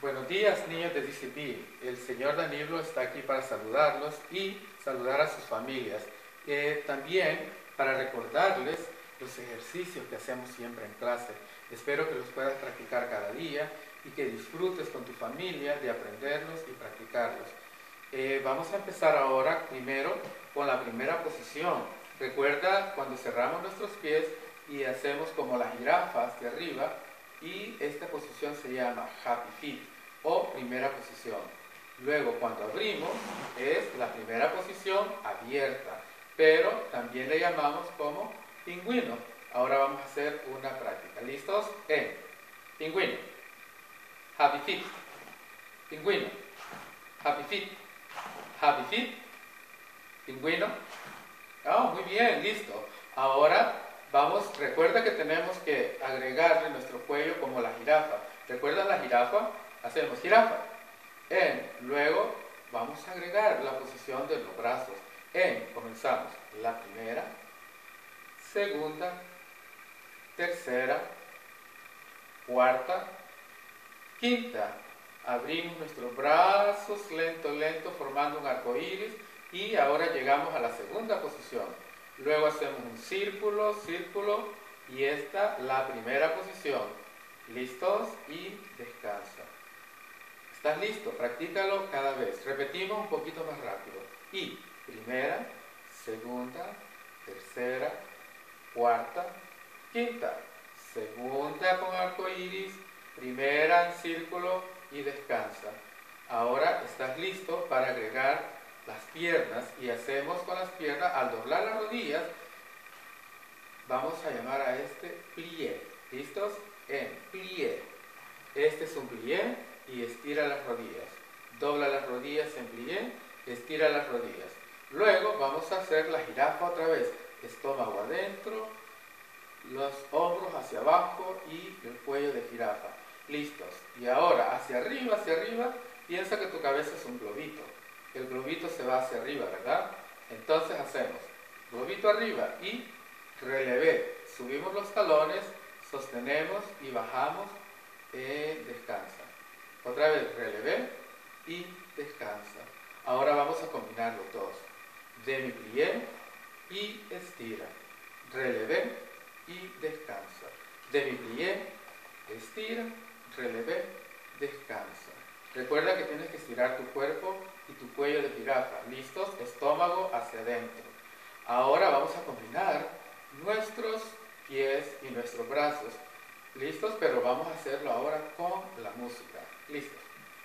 Buenos días, niños de DCP. El señor Danilo está aquí para saludarlos y saludar a sus familias. También para recordarles los ejercicios que hacemos siempre en clase. Espero que los puedas practicar cada día y que disfrutes con tu familia de aprenderlos y practicarlos. Vamos a empezar ahora primero con la primera posición. Recuerda cuando cerramos nuestros pies y hacemos como la jirafa hacia arriba, y esta posición se llama Happy Feet o primera posición. Luego cuando abrimos es la primera posición abierta, pero también le llamamos como pingüino. Ahora vamos a hacer una práctica. ¿Listos? Pingüino, Happy Feet, pingüino, Happy Feet, Happy Feet, pingüino. Muy bien, listo. Ahora recuerda que tenemos que agregarle nuestro cuello como la jirafa. ¿Recuerdan la jirafa? Hacemos jirafa. Luego vamos a agregar la posición de los brazos. Comenzamos la primera, segunda, tercera, cuarta, quinta. Abrimos nuestros brazos lento, lento, formando un arco iris. Y ahora llegamos a la segunda posición. Luego hacemos un círculo, círculo, y esta la primera posición. ¿Listos? Y descansa. ¿Estás listo? Practícalo cada vez. Repetimos un poquito más rápido. Y primera, segunda, tercera, cuarta, quinta. Segunda con arco iris, primera en círculo y descansa. Ahora estás listo para agregar las piernas, y hacemos con las piernas, al doblar las rodillas, vamos a llamar a este plié. ¿Listos? Plié. Este es un plié y estira las rodillas. Dobla las rodillas en plié, estira las rodillas. Luego vamos a hacer la jirafa otra vez. Estómago adentro, los hombros hacia abajo y el cuello de jirafa. ¿Listos? Y ahora hacia arriba, piensa que tu cabeza es un globito. El globito se va hacia arriba, ¿verdad? Entonces hacemos globito arriba y relevé. Subimos los talones, sostenemos y bajamos, descansa. Otra vez relevé y descansa. Ahora vamos a combinar los dos. Demi-plié y estira. Relevé y descansa. Demi-plié, estira, relevé, descansa. Recuerda que tienes que estirar tu cuerpo y tu cuello de jirafa. ¿Listos? Estómago hacia adentro. Ahora vamos a combinar nuestros pies y nuestros brazos. ¿Listos? Pero vamos a hacerlo ahora con la música. ¿Listos?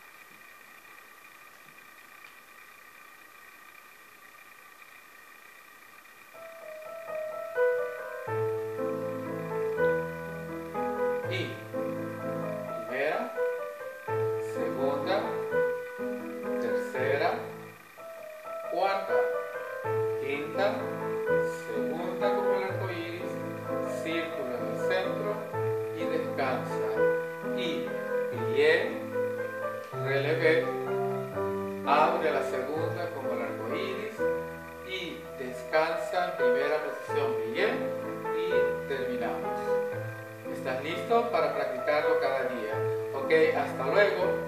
Y primera, segunda, tercera, cuarta, quinta, segunda como el arco iris, círculo en el centro y descansa. Y plié, relevé, abre la segunda como el arco iris y descansa en primera posición, plié, y terminamos. ¿Estás listo para practicarlo cada día? Ok, hasta luego.